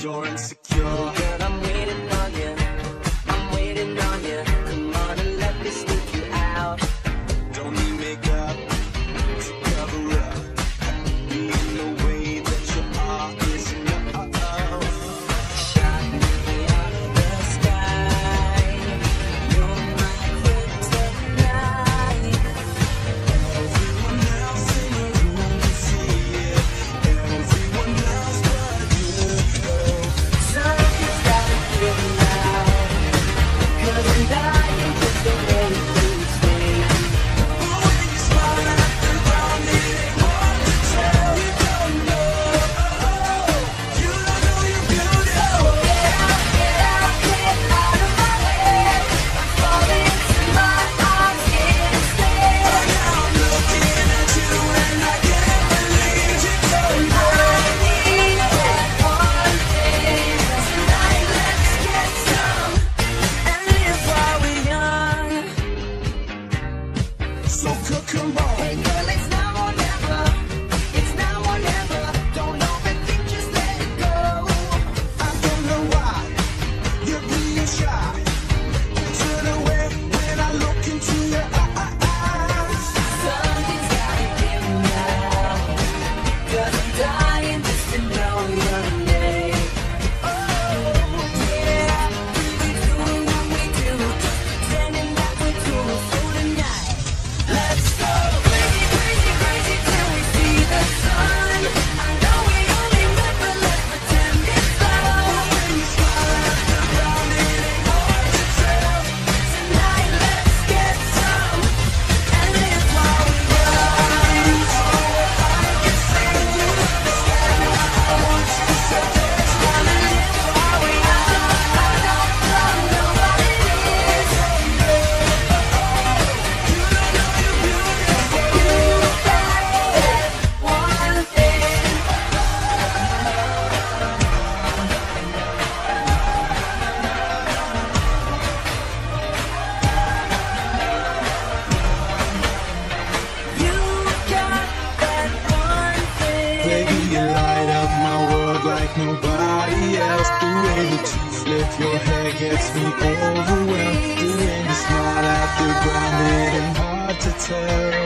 you're insecure. Girl, I'm waiting on you. I'm waiting on you. Come on and let me sneak you out. Don't need makeup to cover up. Being the way that you are is enough. Shot me out of the sky. You're my kryptonite. Everyone else in the room can see it. Everyone else but you. Something's gotta give now. 'Cause I'm dying just the way you stay. But when you smile at the ground, it ain't hard to tell. You don't know. You don't know you're beautiful. Get out, get out, get out of my head. I'm falling into my arms instead. Now I'm looking at you and I can't believe you don't know. I need that one thing. Tonight let's get some and live while we're young. So come on. Hey girl, it's now or never. It's now or never. Don't overthink, just let it go. I don't know why you're being shy. You turn away when I look into your eyes. Something's gotta give now. 'Cause I'm dying just to know your name. Oh, yeah. We doing what we do. Just pretending that we're cool for tonight. Let's go crazy, crazy, crazy till we see the sun. I know we only met, but let's pretend it's love. When you smile at the ground, it ain't hard to tell. Tonight let's get some and live while we're young. I can see you understand. I want you so bad. Wanna live while we're young. I don't know what it is. You don't know you're beautiful. You got that one thing. You got that one thing. Baby, you light up my world like nobody else. The way that you flip your hair gets me overwhelmed. The way you smile at the ground, it ain't hard to tell.